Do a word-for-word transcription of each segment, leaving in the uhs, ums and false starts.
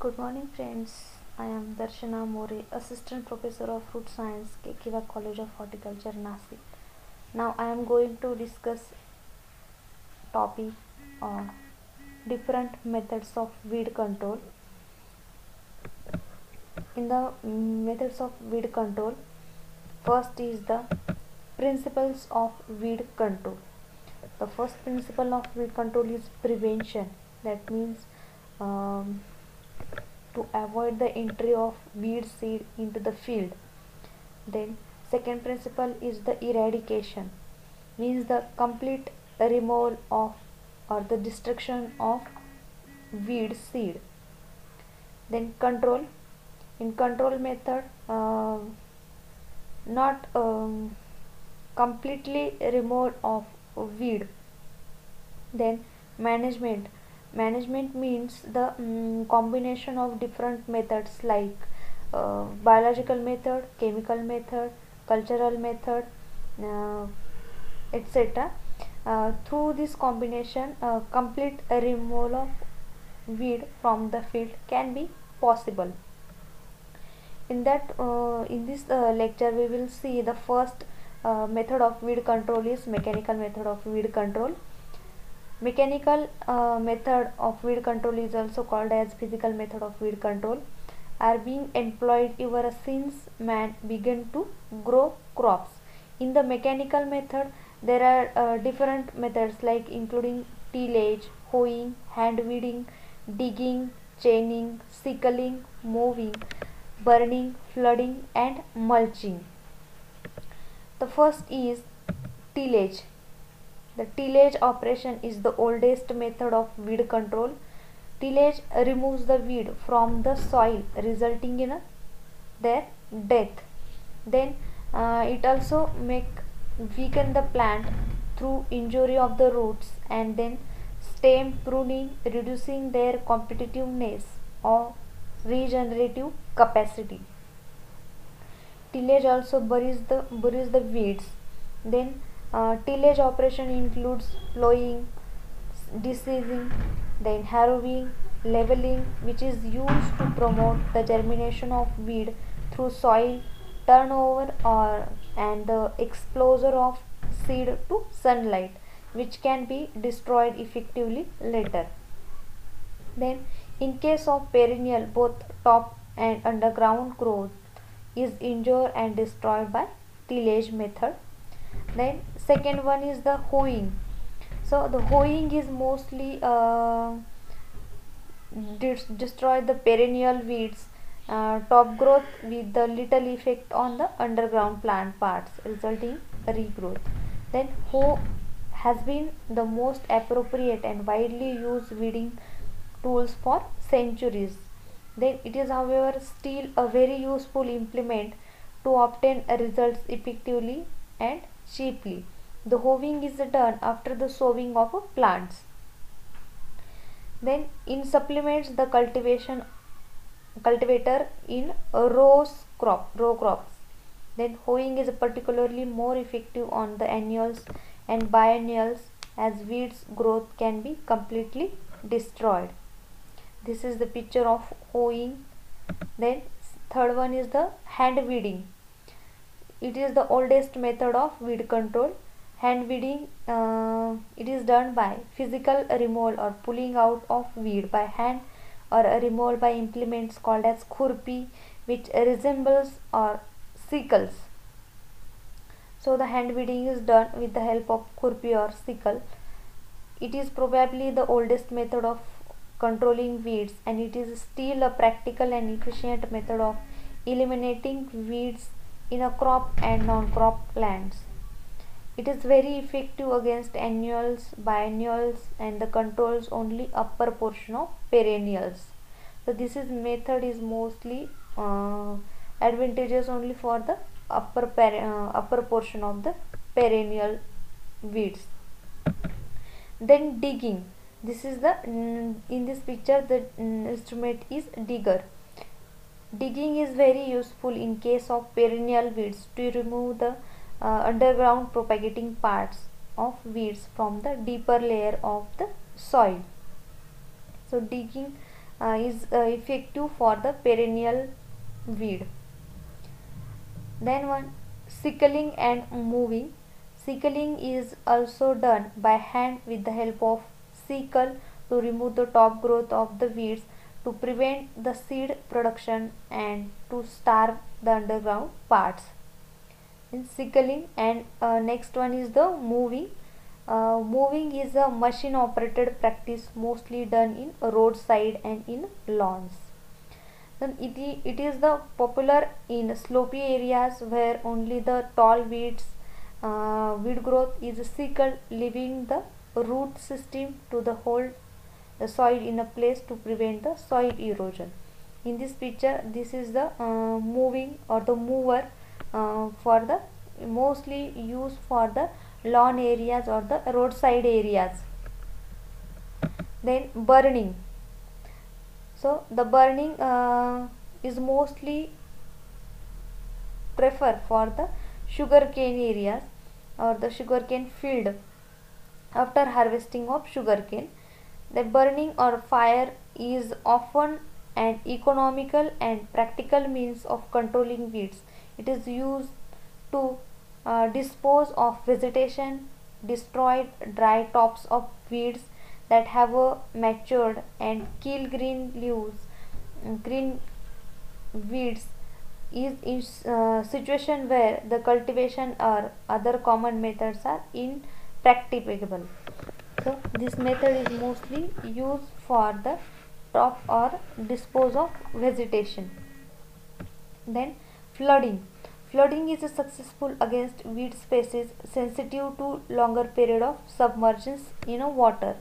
Good morning friends, I am Darshana More, Assistant Professor of Fruit Science, Kekiva College of Horticulture, Nasik. Now I am going to discuss topic on different methods of weed control. In the methods of weed control, first is the principles of weed control. The first principle of weed control is prevention. That means um, to avoid the entry of weed seed into the field. Then second principle is the eradication, means the complete removal of or the destruction of weed seed. Then control, in control method uh, not um, completely removal of weed. Then management, management means the um, combination of different methods like uh, biological method, chemical method, cultural method, uh, etc. Uh, through this combination, uh, complete removal of weed from the field can be possible. In that uh, in this uh, lecture we will see the first uh, method of weed control is mechanical method of weed control. Mechanical uh, method of weed control is also called as physical method of weed control, are being employed ever since man began to grow crops. In the mechanical method there are uh, different methods like including tillage, hoeing, hand weeding, digging, chaining, sickling, mowing, burning, flooding and mulching. The first is tillage. The tillage operation is the oldest method of weed control. Tillage removes the weed from the soil, resulting in a, their death. Then uh, it also make weaken the plant through injury of the roots and then stem pruning, reducing their competitiveness or regenerative capacity. Tillage also buries the buries the weeds. Then uh, tillage operation includes plowing, deseeding, then harrowing, leveling, which is used to promote the germination of weed through soil turnover or and the exposure of seed to sunlight, which can be destroyed effectively later. Then in case of perennial, both top and underground growth is injured and destroyed by tillage method. Then second one is the hoeing. So the hoeing is mostly uh, dis- destroy the perennial weeds uh, top growth with the little effect on the underground plant parts, resulting regrowth. Then hoe has been the most appropriate and widely used weeding tools for centuries. Then it is however still a very useful implement to obtain results effectively and cheaply. The hoeing is done after the sowing of plants. Then in supplements the cultivation cultivator in rows crop row crops. Then hoeing is particularly more effective on the annuals and biennials as weeds growth can be completely destroyed. This is the picture of hoeing. Then third one is the hand weeding. It is the oldest method of weed control. Hand weeding uh, it is done by physical removal or pulling out of weed by hand or a removal by implements called as khurpi, which resembles or sickles. So the hand weeding is done with the help of khurpi or sickle. It is probably the oldest method of controlling weeds and it is still a practical and efficient method of eliminating weeds in a crop and non-crop lands. It is very effective against annuals, biennials and the controls only upper portion of perennials. So this is method is mostly uh, advantageous only for the upper uh, upper portion of the perennial weeds. Then digging. This is the in this picture the instrument is digger. Digging is very useful in case of perennial weeds to remove the uh, underground propagating parts of weeds from the deeper layer of the soil. So digging uh, is uh, effective for the perennial weed. Then one, sickling and moving. Sickling is also done by hand with the help of sickle to remove the top growth of the weeds, to prevent the seed production and to starve the underground parts. In sickling, and uh, next one is the moving. Uh, moving is a machine operated practice mostly done in roadside and in lawns. Then it, it is the popular in slopy areas where only the tall weeds uh, weed growth is sickled, leaving the root system to the hold the soil in a place to prevent the soil erosion. In this picture, this is the uh, moving or the mover uh, for the mostly used for the lawn areas or the roadside areas. Then burning. So the burning uh, is mostly prefer for the sugarcane areas or the sugarcane field after harvesting of sugarcane. The burning or fire is often an economical and practical means of controlling weeds. It is used to uh, dispose of vegetation, destroy dry tops of weeds that have uh, matured, and kill green leaves. Green weeds is in uh, situation where the cultivation or other common methods are impracticable. So this method is mostly used for the top or dispose of vegetation. Then flooding. Flooding is successful against weed species sensitive to longer period of submergence in a water.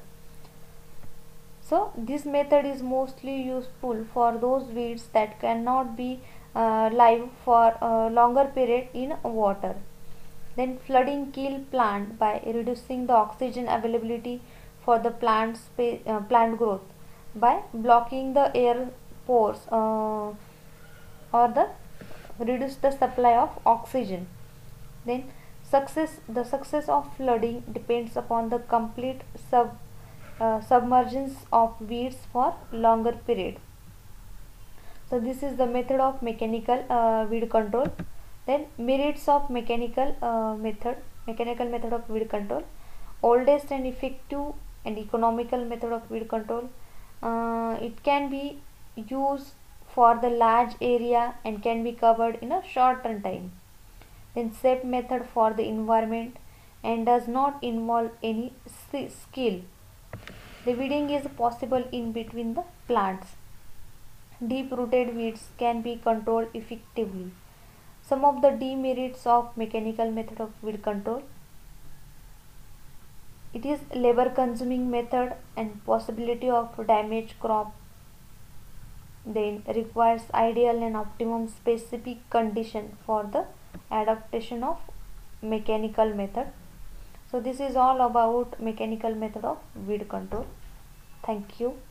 So this method is mostly useful for those weeds that cannot be uh, live for a longer period in water. Then flooding kill plant by reducing the oxygen availability for the plant space, uh, plant growth by blocking the air pores uh, or the reduce the supply of oxygen. Then success the success of flooding depends upon the complete sub uh, submergence of weeds for longer period. So this is the method of mechanical uh, weed control. Then merits of mechanical uh, method mechanical method of weed control. Oldest and effective and economical method of weed control. Uh, it can be used for the large area and can be covered in a shorter time. Then safe method for the environment and does not involve any skill. The weeding is possible in between the plants. Deep rooted weeds can be controlled effectively. Some of the demerits of mechanical method of weed control. It is labor consuming method and possibility of damaged crop. Then requires ideal and optimum specific condition for the adaptation of mechanical method. So this is all about mechanical method of weed control. Thank you.